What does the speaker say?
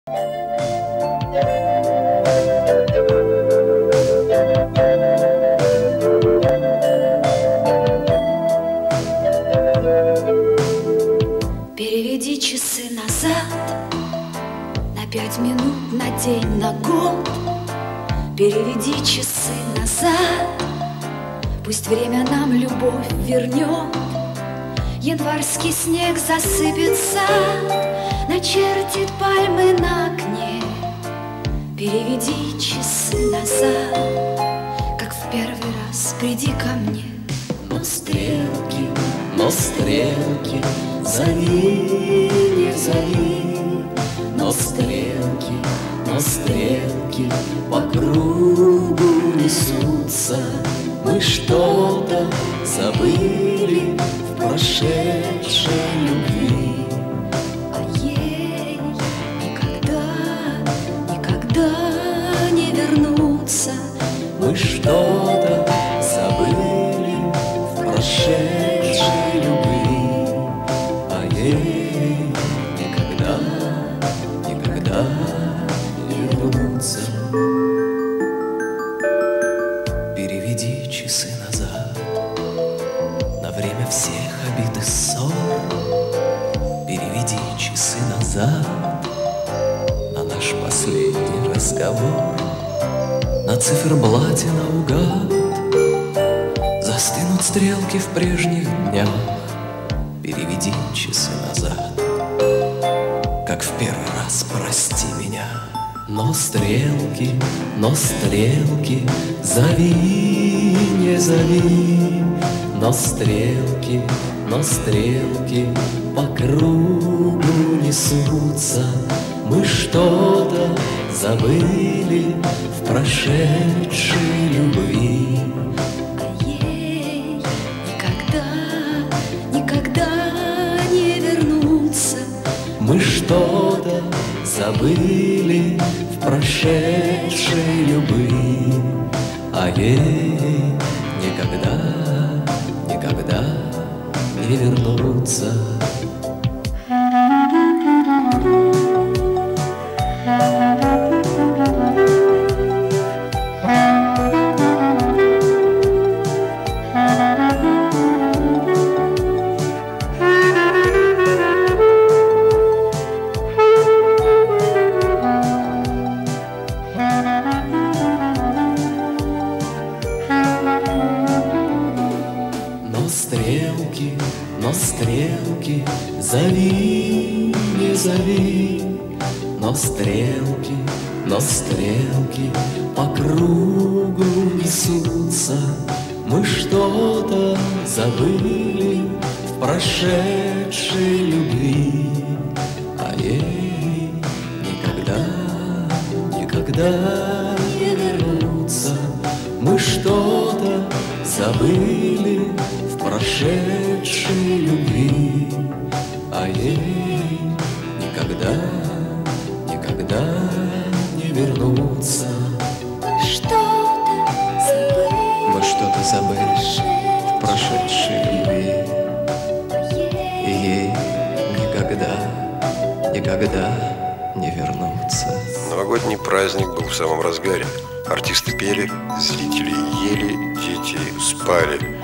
Переведи часы назад на 5 минут, на день, на год. Переведи часы назад, пусть время нам любовь вернет. Январский снег засыпет сад, начертит пальмы на окне. Переведи часы назад, как в первый раз приди ко мне. Но стрелки, зови, не зови. Но стрелки по кругу несутся. Мы что-то забыли в прошедшей любви. А ей никогда не вернуться. Мы что-то забыли в прошедшей любви. А ей никогда не вернуться. Переведи часы назад на время всех обид и ссор. Переведи часы назад на наш последний разговор. На циферблате наугад застынут стрелки в прежних днях. Переведи часы назад, как в первый раз прости меня. Но стрелки, зови, не зови. Но стрелки по кругу несутся. Мы что-то забыли в прошедшей любви. А ей никогда не вернуться. Мы что-то забыли в прошедшей любви. А ей никогда не вернуться. Но стрелки, зови, не зови. Но стрелки по кругу несутся. Мы что-то забыли в прошедшей любви. А ей никогда не вернуться. Мы что-то забыли в прошедшей любви. А ей никогда не вернуться. Мы что-то забыли в прошедшей любви. И ей никогда не вернуться. Новогодний праздник был в самом разгаре. Артисты пели, зрители ели, дети спали.